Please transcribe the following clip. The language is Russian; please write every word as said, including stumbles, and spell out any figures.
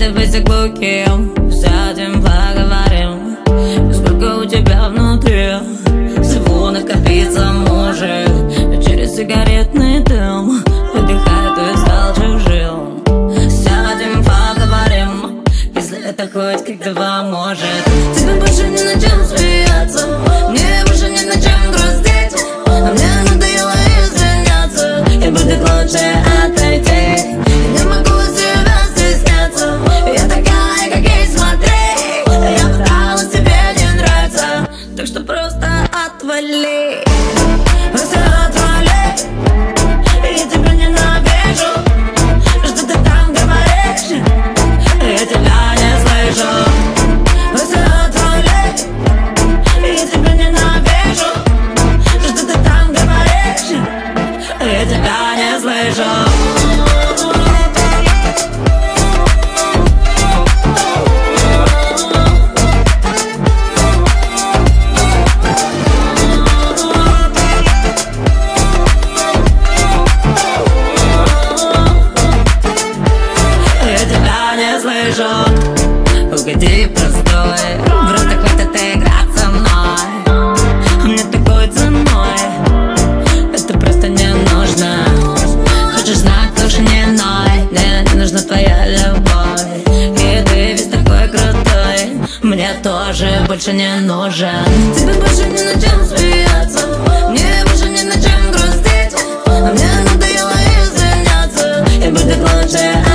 Если быть глухим, сядем, поговорим. Сколько у тебя внутри всего накопится может. Через сигаретный дым выдыхает, ты стал чужим. Сядем, поговорим, если это хоть как-то поможет. Тебе больше не на чем смеяться, мне больше не на чем грустить. А мне надоело извиняться, и будет лучше отойти. Не могу себя стесняться, я такая, как есть, смотри. Я пыталась, тебе не нравится, так что просто отвали. Просто отвали, я тебя ненавижу. Что ты там говоришь, я тебя не слышу. Просто отвали, я тебя ненавижу. Что ты там говоришь, я тебя не слышу. Угоди простой, просто хватит играть со мной. Мне такой ценой это просто не нужно. Хочешь знать, лучше не ной. Мне не нужна твоя любовь, и ты весь такой крутой. Мне тоже больше не нужен. Тебе больше не на чем смеяться, мне больше не на чем грустить. А мне надоело извиняться, и будет лучше